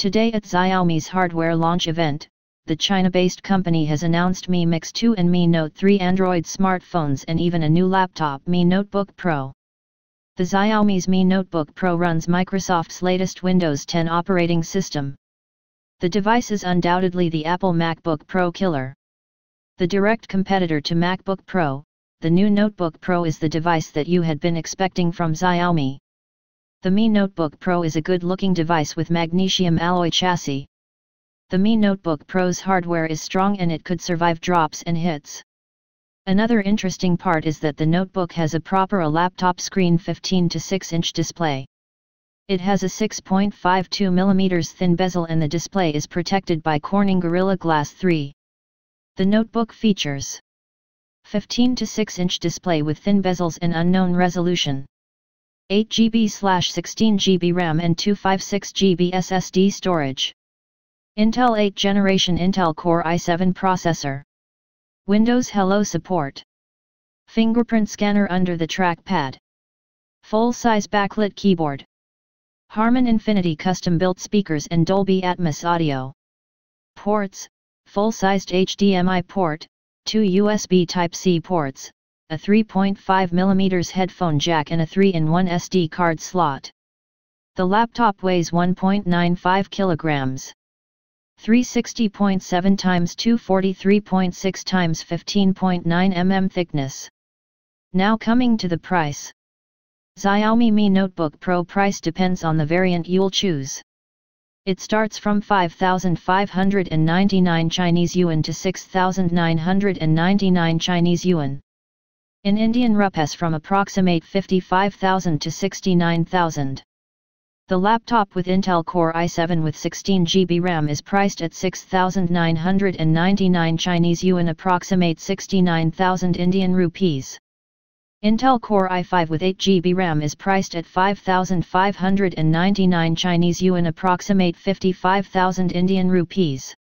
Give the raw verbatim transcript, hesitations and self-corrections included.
Today at Xiaomi's hardware launch event, the China-based company has announced Mi Mix two and Mi Note three Android smartphones and even a new laptop, Mi Notebook Pro. The Xiaomi's Mi Notebook Pro runs Microsoft's latest Windows ten operating system. The device is undoubtedly the Apple MacBook Pro killer. The direct competitor to MacBook Pro, the new Notebook Pro is the device that you had been expecting from Xiaomi. The Mi Notebook Pro is a good-looking device with magnesium alloy chassis. The Mi Notebook Pro's hardware is strong and it could survive drops and hits. Another interesting part is that the notebook has a proper a laptop screen fifteen to six inch display. It has a six point five two millimeter thin bezel and the display is protected by Corning Gorilla Glass three. The notebook features fifteen to six inch display with thin bezels and unknown resolution, eight gigabytes slash sixteen gigabytes RAM and two fifty-six gigabytes S S D storage. Intel eighth generation Intel Core i seven processor. Windows Hello support. Fingerprint scanner under the trackpad. Full-size backlit keyboard. Harman Infinity custom-built speakers and Dolby Atmos audio. Ports, full-sized H D M I port, two U S B Type-C ports, a three point five millimeter headphone jack and a three in one S D card slot. The laptop weighs one point nine five kilograms. three sixty point seven times two forty-three point six times fifteen point nine millimeters thickness. Now coming to the price. Xiaomi Mi Notebook Pro price depends on the variant you'll choose. It starts from five thousand five hundred ninety-nine Chinese yuan to six thousand nine hundred ninety-nine Chinese yuan. In Indian rupees from approximate fifty-five thousand to sixty-nine thousand. The laptop with Intel Core i seven with sixteen gigabytes RAM is priced at six thousand nine hundred ninety-nine Chinese yuan, approximate sixty-nine thousand Indian rupees. Intel Core i five with eight gigabytes RAM is priced at five thousand five hundred ninety-nine Chinese yuan, approximate fifty-five thousand Indian rupees.